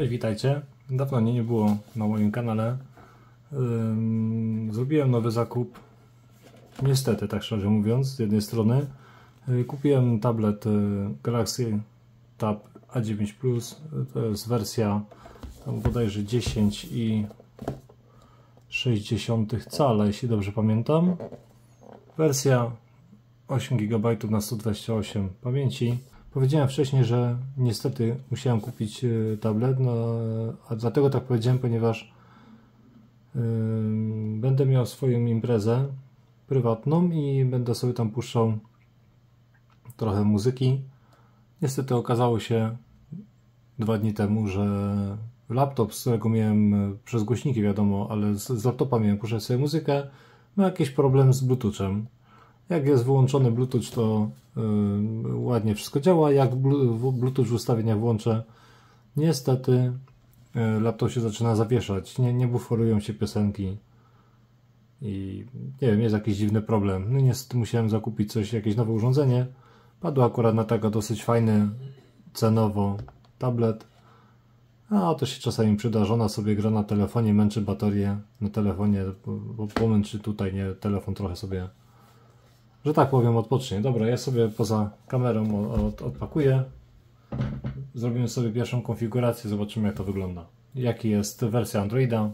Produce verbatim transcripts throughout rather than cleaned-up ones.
Cześć, witajcie. Dawno mnie nie było na moim kanale. Zrobiłem nowy zakup. Niestety, tak szczerze mówiąc, z jednej strony. Kupiłem tablet Galaxy Tab A dziewięć plus. To jest wersja tam bodajże dziesięć i sześć cala, jeśli dobrze pamiętam. Wersja osiem gigabajtów na sto dwadzieścia osiem pamięci. Powiedziałem wcześniej, że niestety musiałem kupić tablet, no, a dlatego tak powiedziałem, ponieważ yy, będę miał swoją imprezę prywatną i będę sobie tam puszczał trochę muzyki. Niestety okazało się dwa dni temu, że laptop, z którego miałem przez głośniki, wiadomo, ale z, z laptopa miałem puszczać sobie muzykę, ma jakiś problem z Bluetoothem. Jak jest wyłączony Bluetooth, to yy, ładnie wszystko działa. Jak Bluetooth w ustawieniach włączę, niestety yy, laptop się zaczyna zawieszać. Nie, nie buforują się piosenki. I nie wiem, jest jakiś dziwny problem. No niestety musiałem zakupić coś, jakieś nowe urządzenie. Padło akurat na tego dosyć fajny, cenowo tablet. A to się czasami przyda. Żona sobie gra na telefonie, męczy baterię na telefonie, bo pomęczy tutaj, nie, telefon trochę sobie, że tak powiem, odpocznie. Dobra, ja sobie poza kamerą od, odpakuję. Zrobimy sobie pierwszą konfigurację, zobaczymy jak to wygląda. Jaki jest wersja Androida.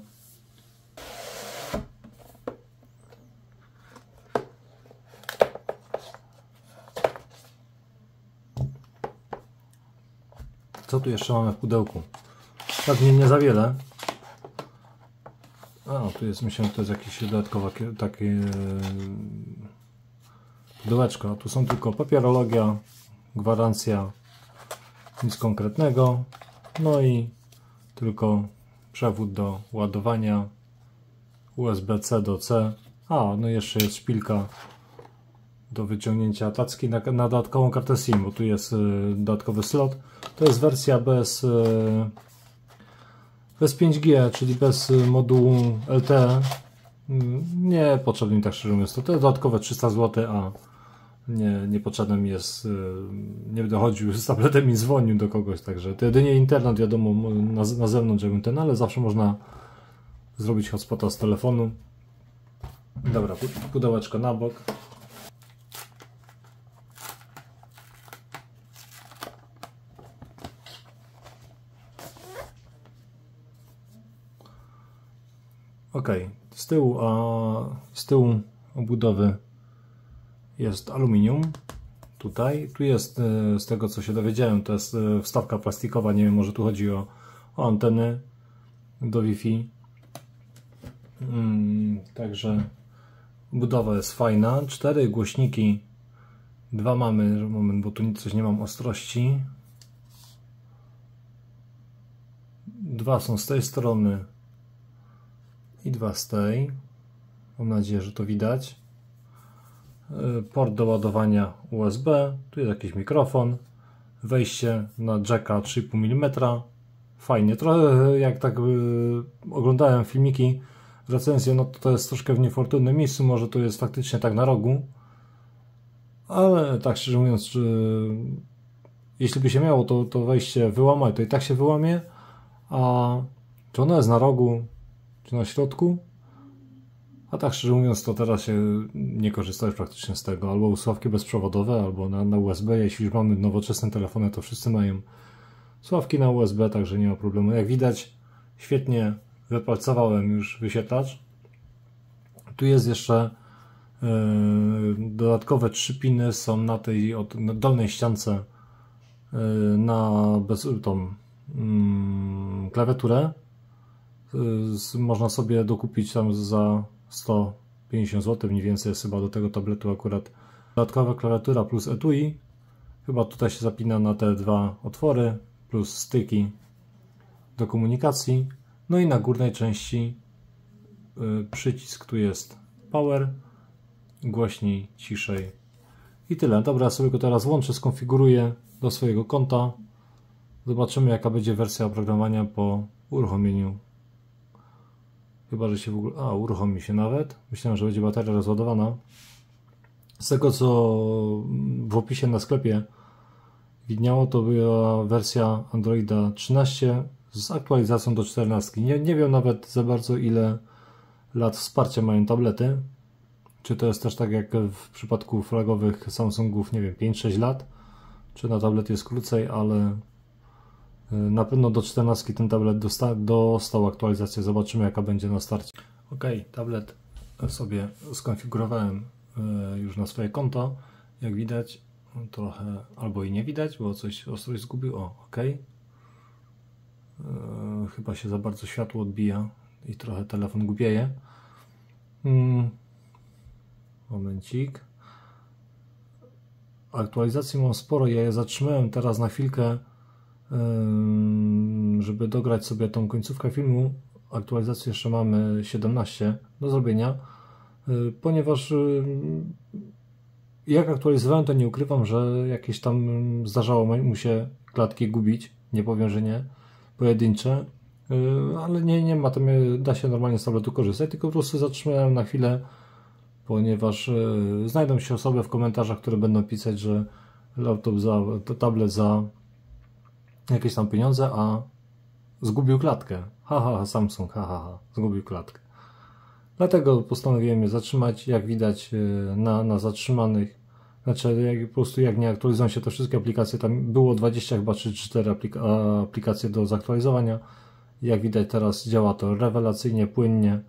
Co tu jeszcze mamy w pudełku? Pewnie nie za wiele. A, tu jest, myślę, że to jest jakieś dodatkowe takie pudełeczko. Tu są tylko papierologia, gwarancja, nic konkretnego. No i tylko przewód do ładowania, U S B C do C. A, no jeszcze jest szpilka do wyciągnięcia tacki na, na dodatkową kartę SIM, bo tu jest y, dodatkowy slot. To jest wersja bez, y, bez pięć G, czyli bez y, modułu L T E. Y, nie potrzebny mi, tak szczerze mówiąc. To, to jest dodatkowe trzysta złotych, a nie, niepotrzebne mi jest, y, nie będę chodził z tabletem i dzwonił do kogoś, także to jedynie internet, wiadomo, na, na zewnątrz jakbym ten, ale zawsze można zrobić hotspota z telefonu. Dobra, pudełeczko na bok. Ok, z tyłu, a z tyłu obudowy jest aluminium. Tutaj, tu jest, z tego co się dowiedziałem, to jest wstawka plastikowa, nie wiem, może tu chodzi o, o anteny do Wi-Fi. Hmm, także budowa jest fajna. Cztery głośniki, dwa mamy, moment, bo tu coś nie mam ostrości. Dwa są z tej strony i dwa z tej. Mam nadzieję, że to widać. Port do ładowania U S B. Tu jest jakiś mikrofon. Wejście na jacka trzy i pół milimetra. Fajnie. Trochę jak tak yy, oglądałem filmiki, recenzje, no to, to jest troszkę w niefortunnym miejscu. Może to jest faktycznie tak na rogu. Ale tak szczerze mówiąc, yy, jeśli by się miało to, to wejście wyłamać, to i tak się wyłamie. A czy ono jest na rogu, czy na środku? A tak szczerze mówiąc, to teraz się nie korzysta już praktycznie z tego. Albo słuchawki bezprzewodowe, albo na, na U S B. Jeśli już mamy nowoczesne telefony, to wszyscy mają słuchawki na U S B, także nie ma problemu. Jak widać, świetnie wypracowałem już wyświetlacz. Tu jest jeszcze yy, dodatkowe trzy piny są na tej od, na dolnej ściance yy, na bez, tą yy, klawiaturę. Yy, można sobie dokupić tam za sto pięćdziesiąt złotych, mniej więcej jest chyba do tego tabletu akurat dodatkowa klawiatura plus etui. Chyba tutaj się zapina na te dwa otwory plus styki do komunikacji. No i na górnej części yy, przycisk, tu jest power, głośniej, ciszej i tyle. Dobra, ja sobie go teraz włączę, skonfiguruję do swojego konta. Zobaczymy jaka będzie wersja oprogramowania po uruchomieniu. Chyba, że się w ogóle... A, uruchomi się nawet. Myślałem, że będzie bateria rozładowana. Z tego, co w opisie na sklepie widniało, to była wersja Androida trzynaście z aktualizacją do czternastki. Nie, nie wiem nawet za bardzo, ile lat wsparcia mają tablety. Czy to jest też tak jak w przypadku flagowych Samsungów, nie wiem, pięć sześć lat, czy na tablet jest krócej, ale na pewno do czternastki ten tablet dosta dostał aktualizację. Zobaczymy, jaka będzie na starcie. Ok, tablet sobie skonfigurowałem już na swoje konto. Jak widać, trochę albo i nie widać, bo coś ostrość zgubił. O, ok. Chyba się za bardzo światło odbija i trochę telefon głupieje. Hmm. Momencik. Aktualizacji mam sporo. Ja je zatrzymałem teraz na chwilkę, żeby dograć sobie tą końcówkę filmu. Aktualizację jeszcze mamy siedemnaście do zrobienia, ponieważ jak aktualizowałem, to nie ukrywam, że jakieś tam zdarzało mu się klatki gubić, nie powiem, że nie, pojedyncze, ale nie, nie ma, to da się normalnie z tabletu korzystać, tylko po prostu zatrzymałem na chwilę, ponieważ znajdą się osoby w komentarzach, które będą pisać, że laptop za, tablet za jakieś tam pieniądze, a zgubił klatkę. Ha, ha, ha, Samsung, ha, ha, ha, zgubił klatkę. Dlatego postanowiłem je zatrzymać. Jak widać na, na zatrzymanych, znaczy jak, po prostu jak nie aktualizują się te wszystkie aplikacje, tam było dwadzieścia chyba czy cztery aplika aplikacje do zaktualizowania. Jak widać teraz działa to rewelacyjnie, płynnie.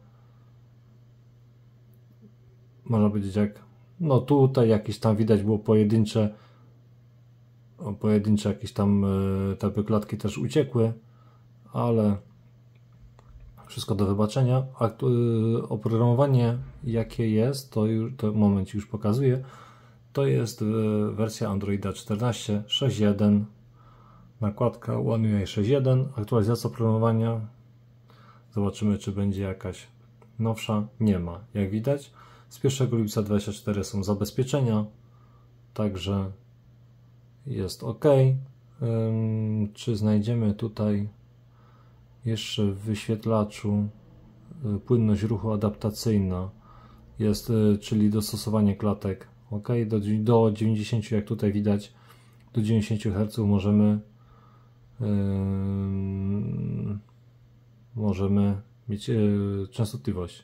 Można powiedzieć jak, no tutaj jakieś tam widać było pojedyncze, o, pojedyncze jakieś tam y, te klatki też uciekły, ale wszystko do wybaczenia. Aktu oprogramowanie jakie jest, to już to moment już pokazuję. To jest wersja Androida czternaście sześć jeden, nakładka One U I sześć jeden, aktualizacja oprogramowania. Zobaczymy, czy będzie jakaś nowsza. Nie ma, jak widać. Z pierwszego lipca dwudziestego czwartego są zabezpieczenia, także jest ok. Ym, czy znajdziemy tutaj jeszcze w wyświetlaczu y, płynność ruchu adaptacyjna jest, y, czyli dostosowanie klatek, ok, do, do dziewięćdziesięciu, jak tutaj widać, do dziewięćdziesięciu herców możemy yy, możemy mieć yy, częstotliwość.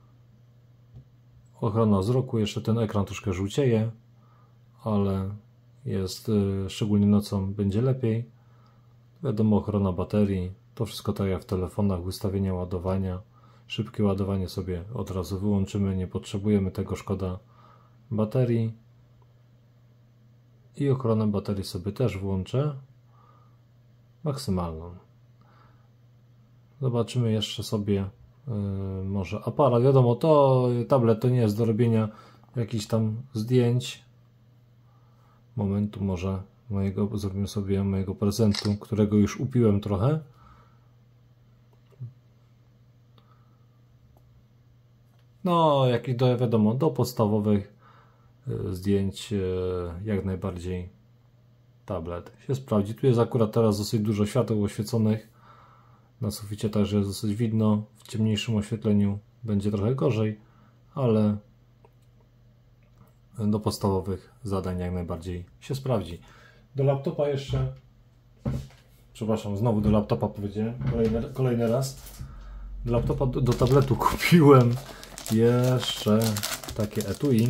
Ochrona wzroku, jeszcze ten ekran troszkę żółcieje, ale jest, yy, szczególnie nocą będzie lepiej. Wiadomo, ochrona baterii, to wszystko tak jak w telefonach, ustawienia ładowania, szybkie ładowanie sobie od razu wyłączymy, nie potrzebujemy tego, szkoda baterii. I ochronę baterii sobie też włączę, maksymalną. Zobaczymy jeszcze sobie yy, może aparat. Wiadomo, to tablet to nie jest do robienia jakichś tam zdjęć. Momentu może mojego, zrobimy sobie mojego prezentu, którego już upiłem trochę. No, jakieś do, wiadomo, do podstawowych y, zdjęć y, jak najbardziej tablet się sprawdzi. Tu jest akurat teraz dosyć dużo świateł oświeconych na suficie, także jest dosyć widno. W ciemniejszym oświetleniu będzie trochę gorzej, ale do podstawowych zadań jak najbardziej się sprawdzi. Do laptopa jeszcze, przepraszam, znowu do laptopa powiedziałem, kolejny, kolejny raz. Do laptopa, do, do tabletu kupiłem jeszcze takie etui.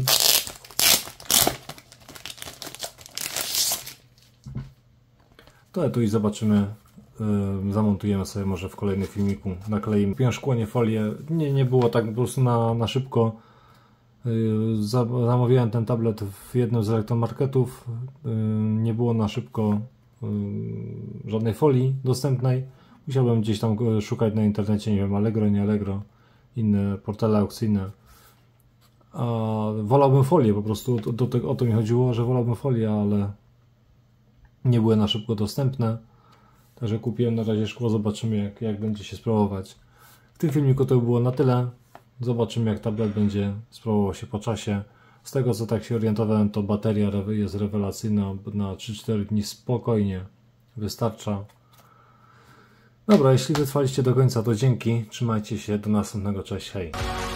To etui zobaczymy, yy, zamontujemy sobie może w kolejnym filmiku, nakleimy. Kupiłem szkło, nie folię, nie, nie było tak po prostu na, na szybko. Yy, zamówiłem ten tablet w jednym z elektromarketów, yy, nie było na szybko yy, żadnej folii dostępnej. Musiałbym gdzieś tam szukać na internecie, nie wiem, Allegro, nie Allegro, inne portale aukcyjne. A wolałbym folię, po prostu do, do tego, o to mi chodziło, że wolałbym folię, ale nie były na szybko dostępne. Także kupiłem na razie szkło, zobaczymy jak, jak będzie się sprawować. W tym filmiku to było na tyle. Zobaczymy jak tablet będzie sprawował się po czasie. Z tego co tak się orientowałem, to bateria jest rewelacyjna, na trzy cztery dni spokojnie wystarcza. Dobra, jeśli wytrwaliście do końca, to dzięki. Trzymajcie się, do następnego, cześć, hej.